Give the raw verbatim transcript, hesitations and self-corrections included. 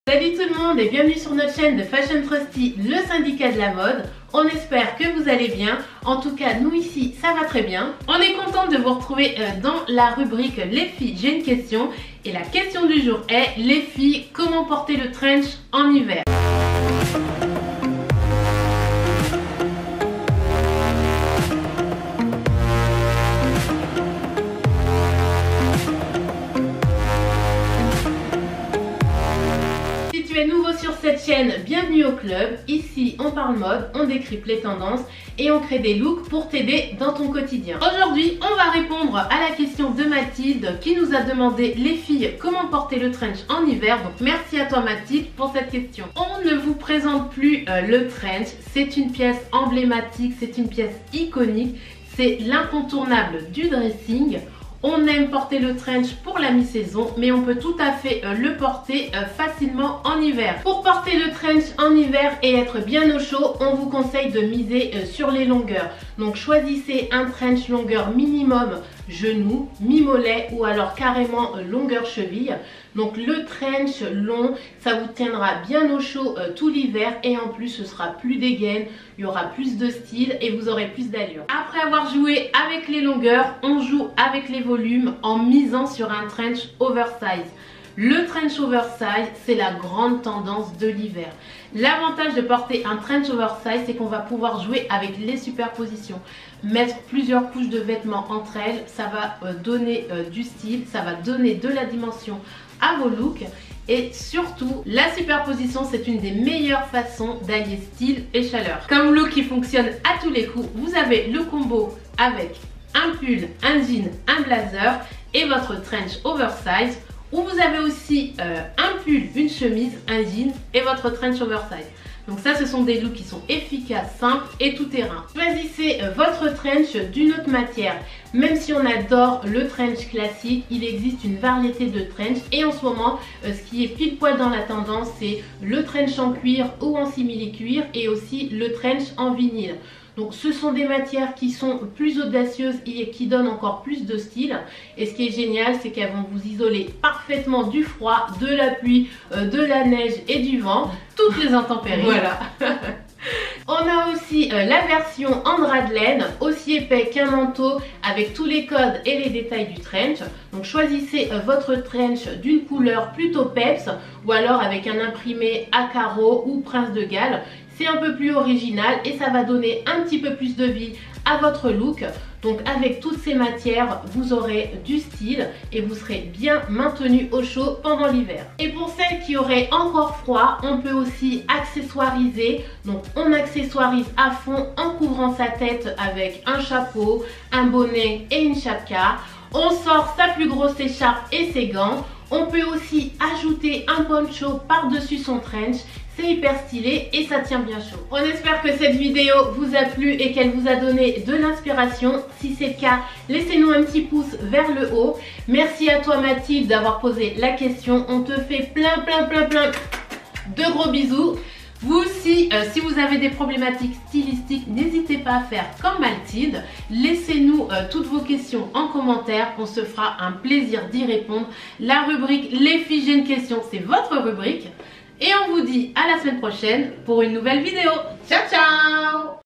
Salut tout le monde et bienvenue sur notre chaîne de Fashion Trusty, le syndicat de la mode. On espère que vous allez bien. En tout cas, nous ici, ça va très bien. On est content de vous retrouver dans la rubrique Les filles, j'ai une question. Et la question du jour est: les filles, comment porter le trench en hiver? Si tu es nouveau sur cette chaîne, bienvenue au club. Ici, on parle mode, on décrypte les tendances et on crée des looks pour t'aider dans ton quotidien. Aujourd'hui, on va répondre à la question de Mathilde qui nous a demandé: les filles, comment porter le trench en hiver? Donc merci à toi Mathilde pour cette question. On ne vous présente plus euh, le trench, c'est une pièce emblématique, c'est une pièce iconique, c'est l'incontournable du dressing. On aime porter le trench pour la mi-saison, mais on peut tout à fait euh, le porter euh, facilement en hiver. Pour porter le trench en hiver et être bien au chaud, on vous conseille de miser euh, sur les longueurs. Donc choisissez un trench longueur minimum genou, mi-mollet ou alors carrément euh, longueur cheville. Donc le trench long, ça vous tiendra bien au chaud euh, tout l'hiver et en plus ce sera plus dégaine, il y aura plus de style et vous aurez plus d'allure. Après avoir joué avec les longueurs, on joue avec les volumes en misant sur un trench oversize. Le trench oversize, c'est la grande tendance de l'hiver. L'avantage de porter un trench oversize, c'est qu'on va pouvoir jouer avec les superpositions. Mettre plusieurs couches de vêtements entre elles, ça va euh, donner euh, du style, ça va donner de la dimension à vos looks. Et surtout, la superposition, c'est une des meilleures façons d'allier style et chaleur. Comme look qui fonctionne à tous les coups, vous avez le combo avec un pull, un jean, un blazer et votre trench oversize. Ou vous avez aussi euh, un pull, une chemise, un jean et votre trench oversize. Donc ça, ce sont des looks qui sont efficaces, simples et tout terrain. Choisissez euh, votre trench d'une autre matière. Même si on adore le trench classique, il existe une variété de trench. Et en ce moment, euh, ce qui est pile poil dans la tendance, c'est le trench en cuir ou en simili-cuir et aussi le trench en vinyle. Donc ce sont des matières qui sont plus audacieuses et qui donnent encore plus de style. Et ce qui est génial, c'est qu'elles vont vous isoler parfaitement du froid, de la pluie, euh, de la neige et du vent. Toutes les intempéries. Voilà. On a aussi euh, la version en drap de laine, aussi épais qu'un manteau, avec tous les codes et les détails du trench. Donc choisissez euh, votre trench d'une couleur plutôt peps ou alors avec un imprimé à carreaux ou Prince de Galles. C'est un peu plus original et ça va donner un petit peu plus de vie à votre look. Donc avec toutes ces matières, vous aurez du style et vous serez bien maintenu au chaud pendant l'hiver. Et pour celles qui auraient encore froid, on peut aussi accessoiriser. Donc on accessoirise à fond en couvrant sa tête avec un chapeau, un bonnet et une chapka. On sort sa plus grosse écharpe et ses gants. On peut aussi ajouter un poncho par-dessus son trench. C'est hyper stylé et ça tient bien chaud. On espère que cette vidéo vous a plu et qu'elle vous a donné de l'inspiration. Si c'est le cas, laissez-nous un petit pouce vers le haut. Merci à toi Mathilde d'avoir posé la question. On te fait plein plein plein plein de gros bisous. Vous aussi, euh, si vous avez des problématiques stylistiques, n'hésitez pas à faire comme Mathilde. Laissez-nous euh, toutes vos questions en commentaire. On se fera un plaisir d'y répondre. La rubrique Les filles, j'ai une question, c'est votre rubrique. Et on vous dit à la semaine prochaine pour une nouvelle vidéo. Ciao ciao!